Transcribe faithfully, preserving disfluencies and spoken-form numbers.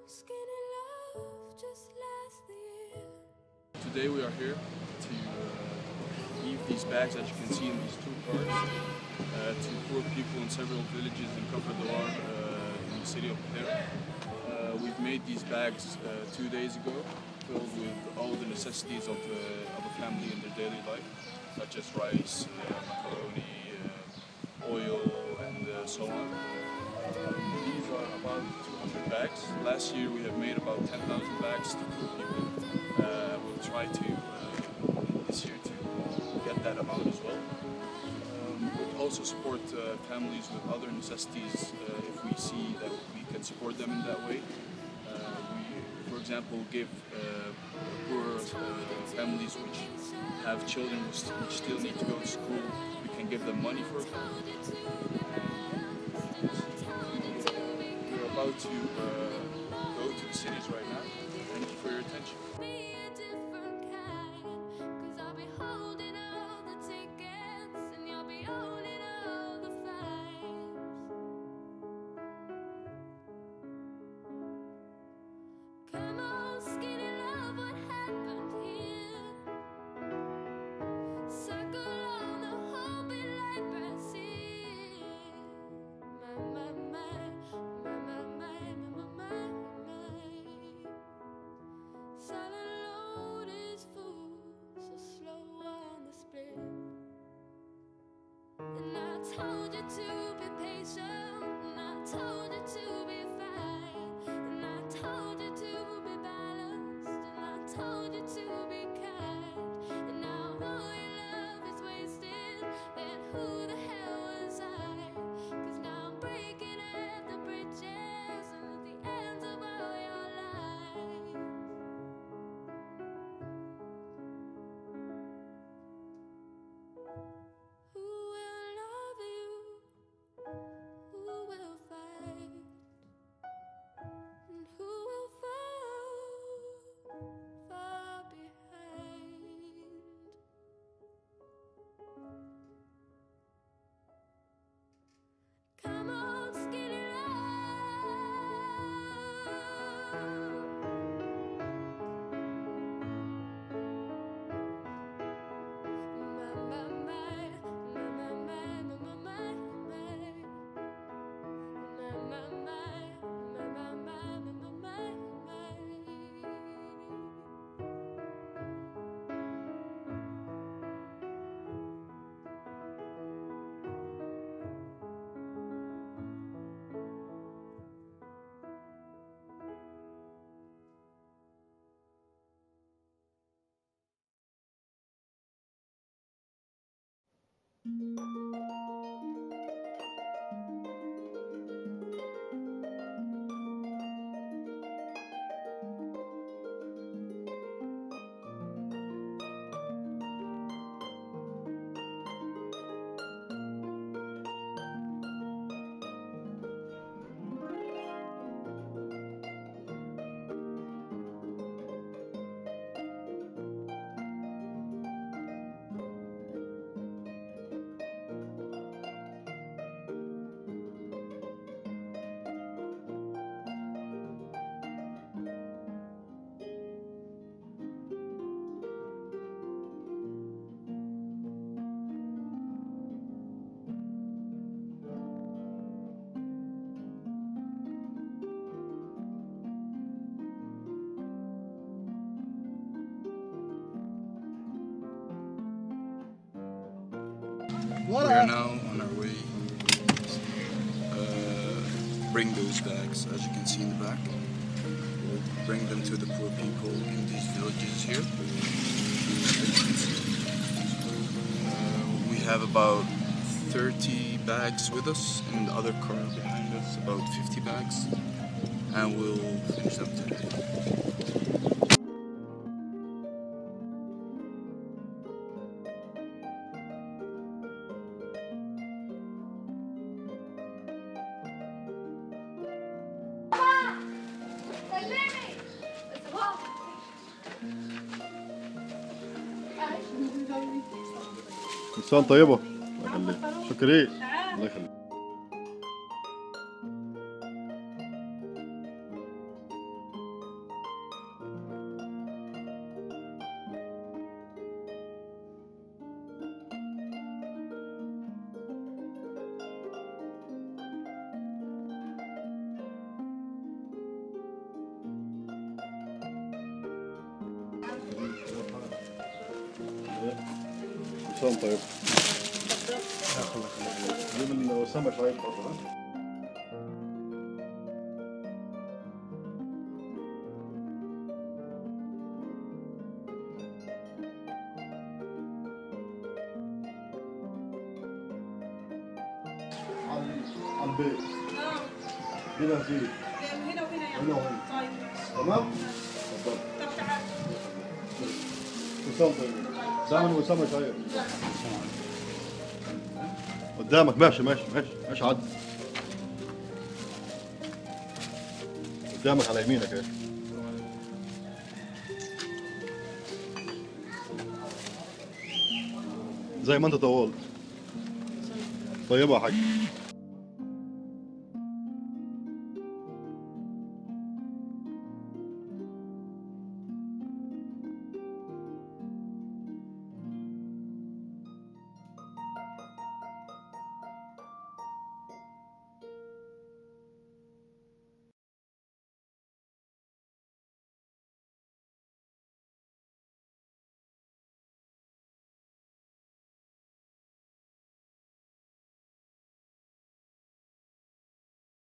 Today we are here to uh, leave these bags, as you can see in these two cars, uh, to poor people in several villages in Kafr Dawar, uh, in the city of Breda. Uh, we've made these bags uh, two days ago, filled with all the necessities of, uh, of a family in their daily life, such as rice, uh, macaroni, uh, oil, and uh, so on. These are about two hundred bags. Last year we have made about ten thousand bags to poor people. Uh, we'll try to, uh, this year, to get that amount as well. Um, we'll also support uh, families with other necessities uh, if we see that we can support them in that way. Uh, we, for example, give uh, poor uh, families which have children which, which still need to go to school, we can give them money, for example. We're about to uh, go to the cities right now. Thank you for your attention. Told you to be patient, and I told you to be fine, and I told you to be balanced, and I told you to be kind, and now all your love is wasted, then who the hell was I? Cause now I'm breaking at the bridges and at the ends of all your lives. Who will love you? Who will fight? And who will fall far behind? Come on, skinny love. My, my, my, my, my, my, my, my, my. We are now on our way to uh, bring those bags, as you can see in the back. We'll bring them to the poor people in these villages here. Uh, we have about thirty bags with us, and the other car behind us about fifty bags, and we'll finish them today. مساء طيبة. الله يخليك. شكرا. الله يخليك. وسام طيب. جيب الوسامة شايب برضه. على البيت. اه. هنا فيه. هنا وهنا يعني. هنا وهنا. طيب. تمام؟ تفضل. طب تعال. وسام طيب. دائما وسام شايب. قدامك ماشي ماشي ماشي ماشي عد. قدامك على يمينك ايه. زي ما انت طولت. طيبة يا حاج.